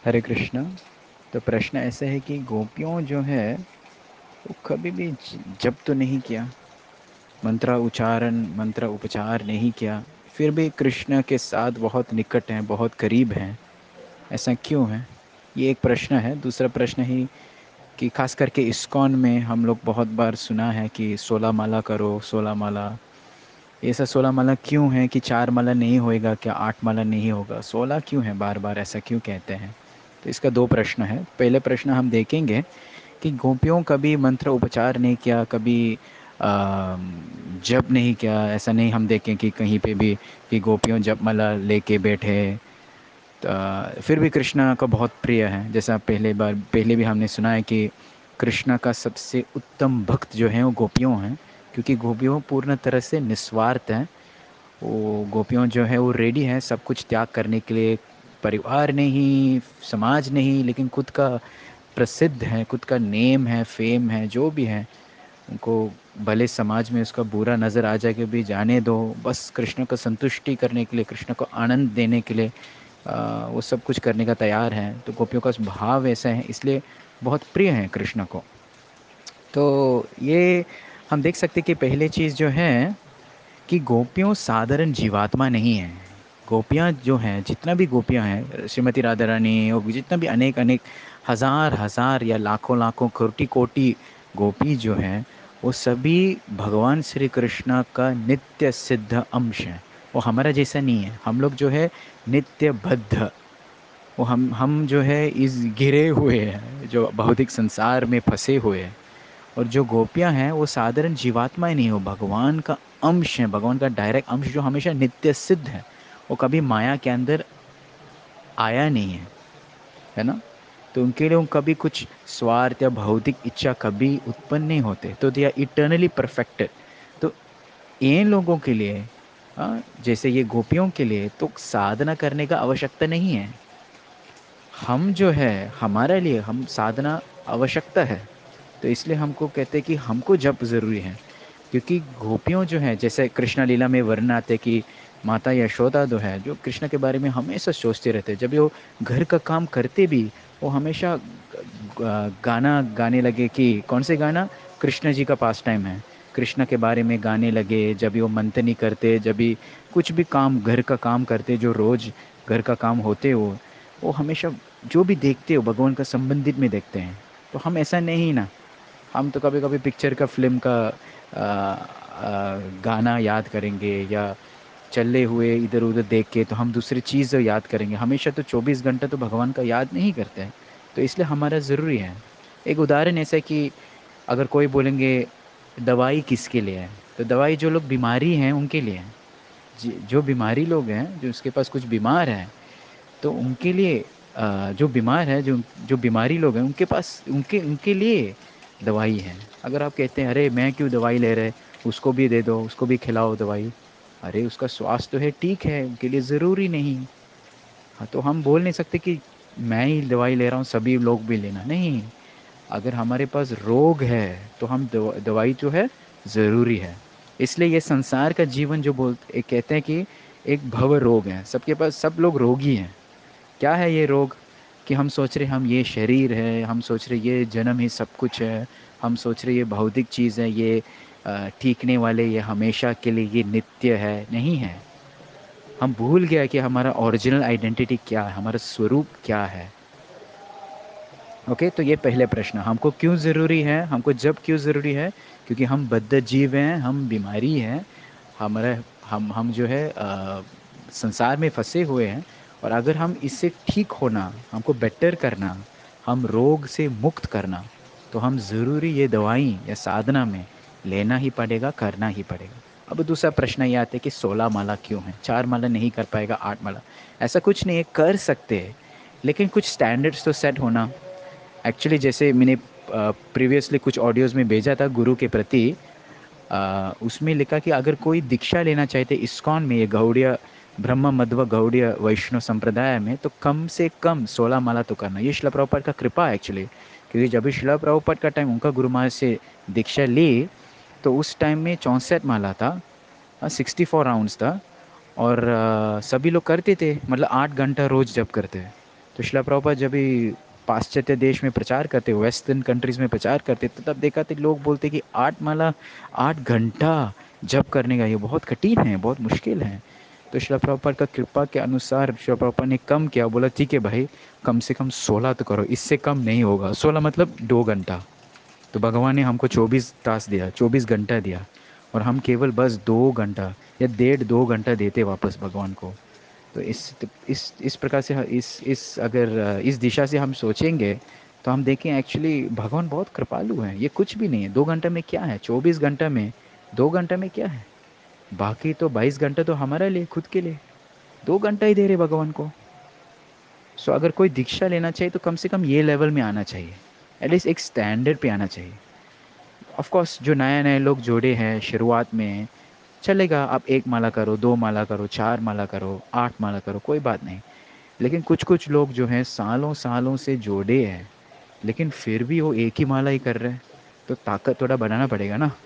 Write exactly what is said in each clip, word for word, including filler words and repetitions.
हरे कृष्णा। तो प्रश्न ऐसा है कि गोपियों जो है वो कभी भी ज- जप तो नहीं किया, मंत्र उच्चारण मंत्र उपचार नहीं किया, फिर भी कृष्ण के साथ बहुत निकट हैं, बहुत करीब हैं। ऐसा क्यों है? ये एक प्रश्न है। दूसरा प्रश्न ही कि खास करके इस्कॉन में हम लोग बहुत बार सुना है कि सोलह माला करो, सोलह माला। ऐसा सोलह माला क्यों है कि चार माला नहीं होएगा क्या, आठ माला नहीं होगा, सोलह क्यों है, बार बार ऐसा क्यों कहते हैं? तो इसका दो प्रश्न है। पहले प्रश्न हम देखेंगे कि गोपियों कभी मंत्र उपचार नहीं किया, कभी आ, जप नहीं किया। ऐसा नहीं हम देखें कि कहीं पे भी कि गोपियों जपमाला लेके बैठे। तो फिर भी कृष्णा का बहुत प्रिय है। जैसा पहले बार पहले भी हमने सुना है कि कृष्णा का सबसे उत्तम भक्त जो हैं वो गोपियों हैं, क्योंकि गोपियों पूर्ण तरह से निस्वार्थ हैं। वो गोपियों जो है वो रेडी हैं सब कुछ त्याग करने के लिए, परिवार नहीं, समाज नहीं, लेकिन खुद का प्रसिद्ध है, खुद का नेम है, फेम है, जो भी है, उनको भले समाज में उसका बुरा नज़र आ जाए कि भी जाने दो, बस कृष्ण को संतुष्टि करने के लिए, कृष्ण को आनंद देने के लिए आ, वो सब कुछ करने का तैयार हैं। तो गोपियों का भाव ऐसा है, इसलिए बहुत प्रिय हैं कृष्ण को। तो ये हम देख सकते कि पहले चीज़ जो है कि गोपियों साधारण जीवात्मा नहीं है। गोपियाँ जो हैं, जितना भी गोपियाँ हैं, श्रीमती राधा रानी और जितना भी अनेक अनेक हज़ार हज़ार या लाखों लाखों कोटि कोटि गोपी जो हैं, वो सभी भगवान श्री कृष्ण का नित्य सिद्ध अंश हैं। वो हमारा जैसा नहीं है। हम लोग जो है नित्य बद्ध, वो हम हम जो है इस घिरे हुए हैं, जो भौतिक संसार में फंसे हुए हैं। और जो गोपियाँ हैं वो साधारण जीवात्मा ही नहीं, हो भगवान का अंश है, भगवान का डायरेक्ट अंश जो हमेशा नित्य सिद्ध है। वो कभी माया के अंदर आया नहीं है, है ना? तो उनके लिए उन कभी कुछ स्वार्थ या भौतिक इच्छा कभी उत्पन्न नहीं होते, तो दे आर इटर्नली परफेक्टेड। तो इन लोगों के लिए, हाँ, जैसे ये गोपियों के लिए तो साधना करने का आवश्यकता नहीं है। हम जो है, हमारे लिए हम साधना आवश्यकता है। तो इसलिए हमको कहते हैं कि हमको जप ज़रूरी है। क्योंकि गोपियों जो हैं, जैसे कृष्ण लीला में वर्णन आते हैं कि माता यशोदा जो है, जो कृष्ण के बारे में हमेशा सोचते रहते हैं। जब वो घर का काम करते भी, वो हमेशा ग- ग- गाना गाने लगे कि कौन से गाना, कृष्ण जी का पास टाइम है, कृष्ण के बारे में गाने लगे। जब भी वो मंथनी करते, जब भी कुछ भी काम घर का काम करते, जो रोज़ घर का काम होते वो वो हमेशा जो भी देखते हो भगवान का संबंधित में देखते हैं। तो हम ऐसा नहीं ना, हम तो कभी कभी पिक्चर का फिल्म का आ, आ, गाना याद करेंगे, या चले हुए इधर उधर देख के तो हम दूसरी चीज़ याद करेंगे। हमेशा तो चौबीस घंटे तो भगवान का याद नहीं करते हैं। तो इसलिए हमारा ज़रूरी है। एक उदाहरण ऐसा है कि अगर कोई बोलेंगे दवाई किसके लिए है, तो दवाई जो लोग बीमारी हैं उनके लिए है। जी- जो बीमारी लोग हैं, जो उसके पास कुछ बीमार हैं, तो उनके लिए अ, जो बीमार है, जो जो बीमारी लोग हैं उनके पास, उनके उनके लिए दवाई है। अगर आप कहते हैं अरे मैं क्यों दवाई ले रहे, उसको भी दे दो, उसको भी खिलाओ दवाई, अरे उसका स्वास्थ्य तो है, ठीक है, उनके लिए ज़रूरी नहीं। हाँ, तो हम बोल नहीं सकते कि मैं ही दवाई ले रहा हूँ सभी लोग भी लेना, नहीं। अगर हमारे पास रोग है तो हम दवा, दवाई जो है ज़रूरी है। इसलिए ये संसार का जीवन जो बोलते कहते हैं कि एक भव रोग है, सबके पास, सब लोग रोगी हैं। क्या है ये रोग? कि हम सोच रहे हम ये शरीर है, हम सोच रहे ये जन्म ही सब कुछ है, हम सोच रहे ये भौतिक चीज़ है, ये अ, ठीकने वाले, ये हमेशा के लिए, ये नित्य है, नहीं है। हम भूल गया कि हमारा ओरिजिनल आइडेंटिटी क्या है, हमारा स्वरूप क्या है। ओके, तो ये पहले प्रश्न, हमको क्यों ज़रूरी है, हमको जब क्यों ज़रूरी है? क्योंकि हम बद्ध जीव हैं, हम बीमारी हैं, हमारे हम हम जो है अ, संसार में फंसे हुए हैं। और अगर हम इससे ठीक होना, हमको बेटर करना, हम रोग से मुक्त करना, तो हम ज़रूरी ये दवाई या साधना में लेना ही पड़ेगा, करना ही पड़ेगा। अब दूसरा प्रश्न ये आता है कि सोलह माला क्यों है, चार माला नहीं कर पाएगा, आठ माला? ऐसा कुछ नहीं है, कर सकते हैं, लेकिन कुछ स्टैंडर्ड्स तो सेट होना। एक्चुअली जैसे मैंने प्रीवियसली कुछ ऑडियोज़ में भेजा था गुरु के प्रति, अ, उसमें लिखा कि अगर कोई दीक्षा लेना चाहते इस्कॉन में, ये गौड़ीय ब्रह्म मध्व गौड़ीय वैष्णव संप्रदाय में, तो कम से कम सोलह माला तो करना। ये शिला प्रभुपाद का कृपा है एक्चुअली, क्योंकि जब भी शिला प्रभुपाद का टाइम, उनका गुरु महाराज से दीक्षा ली, तो उस टाइम में चौंसठ माला था, सिक्सटी फोर राउंड्स था। और अ, सभी लोग करते थे, मतलब आठ घंटा रोज जप करते हैं। तो शिला प्रभुपाद जब भी पाश्चात्य देश में प्रचार करते, वेस्टर्न कंट्रीज में प्रचार करते, तो तब देखा थे लोग बोलते कि आठ माला आठ घंटा जप करने का ये बहुत कठिन है, बहुत मुश्किल है। तो शिला प्रभुपाद का कृपा के अनुसार शिला प्रभुपाद ने कम किया, बोला ठीक है भाई, कम से कम सोलह तो करो, इससे कम नहीं होगा। सोलह मतलब दो घंटा। तो भगवान ने हमको चौबीस तास दिया, चौबीस घंटा दिया, और हम केवल बस दो घंटा या डेढ़ दो घंटा देते वापस भगवान को। तो इस इस इस प्रकार से ह- इस इस अगर अ, इस दिशा से हम सोचेंगे, तो हम देखें एक्चुअली भगवान बहुत कृपालु हैं। ये कुछ भी नहीं है, दो घंटे में क्या है, चौबीस घंटा में दो घंटे में क्या है। बाकी तो बाईस घंटे तो हमारे लिए, खुद के लिए, दो घंटा ही दे रहे भगवान को। सो अगर कोई दीक्षा लेना चाहिए तो कम से कम ये लेवल में आना चाहिए, एटलीस्ट एक स्टैंडर्ड पे आना चाहिए। ऑफ कोर्स जो नए नए लोग जोड़े हैं शुरुआत में, चलेगा, आप एक माला करो, दो माला करो, चार माला करो, आठ माला करो, कोई बात नहीं। लेकिन कुछ कुछ लोग जो हैं सालों सालों से जोड़े हैं, लेकिन फिर भी वो एक ही माला ही कर रहे हैं, तो ताकत थोड़ा बढ़ाना पड़ेगा ना,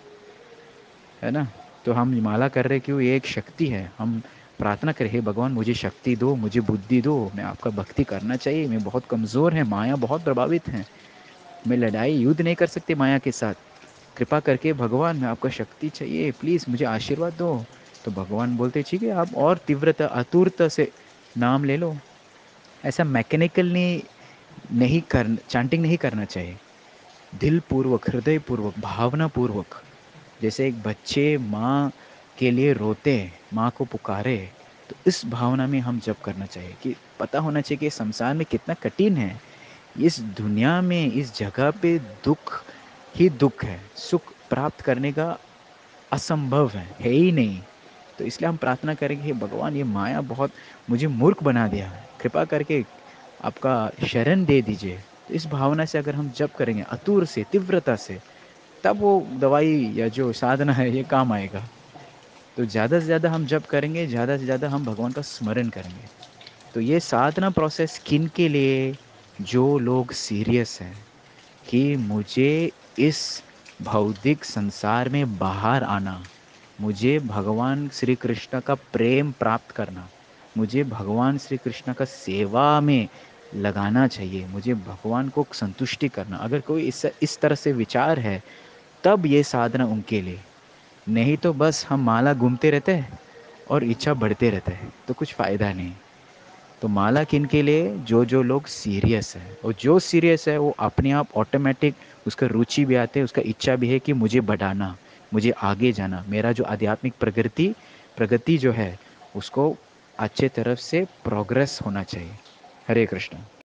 है ना। तो हम माला कर रहे क्यों, ये एक शक्ति है। हम प्रार्थना करें, हे भगवान मुझे शक्ति दो, मुझे बुद्धि दो, मैं आपका भक्ति करना चाहिए, मैं बहुत कमज़ोर है, माया बहुत प्रभावित है, मैं लड़ाई युद्ध नहीं कर सकती माया के साथ। कृपा करके भगवान, मैं आपका शक्ति चाहिए, प्लीज़ मुझे आशीर्वाद दो। तो भगवान बोलते ठीक है, आप और तीव्रता आतुरता से नाम ले लो। ऐसा मैकेनिकल नहीं नहीं कर चैंटिंग नहीं करना चाहिए। दिल पूर्वक, हृदय पूर्वक, भावना पूर्वक। जैसे एक बच्चे माँ के लिए रोते हैं, माँ को पुकारे, तो इस भावना में हम जप करना चाहिए कि पता होना चाहिए कि संसार में कितना कठिन है। इस दुनिया में, इस जगह पे दुख ही दुख है, सुख प्राप्त करने का असंभव है है ही नहीं। तो इसलिए हम प्रार्थना करेंगे, हे भगवान ये माया बहुत मुझे मूर्ख बना दिया है, कृपा करके आपका शरण दे दीजिए। तो इस भावना से अगर हम जप करेंगे अतुर से, तीव्रता से, तब वो दवाई या जो साधना है ये काम आएगा। तो ज़्यादा से ज़्यादा हम जप करेंगे, ज़्यादा से ज़्यादा हम भगवान का स्मरण करेंगे। तो ये साधना प्रोसेस किन के लिए, जो लोग सीरियस हैं कि मुझे इस भौतिक संसार में बाहर आना, मुझे भगवान श्री कृष्ण का प्रेम प्राप्त करना, मुझे भगवान श्री कृष्ण का सेवा में लगाना चाहिए, मुझे भगवान को संतुष्टि करना। अगर कोई इस इस तरह से विचार है, तब ये साधना उनके लिए। नहीं तो बस हम माला घूमते रहते हैं और इच्छा बढ़ते रहते हैं, तो कुछ फ़ायदा नहीं। तो माला किन के लिए, जो जो लोग सीरियस है, और जो सीरियस है वो अपने आप ऑटोमेटिक उसका रुचि भी आते है, उसका इच्छा भी है कि मुझे बढ़ाना, मुझे आगे जाना, मेरा जो आध्यात्मिक प्रगति प्रगति जो है उसको अच्छे तरफ से प्रोग्रेस होना चाहिए। हरे कृष्ण।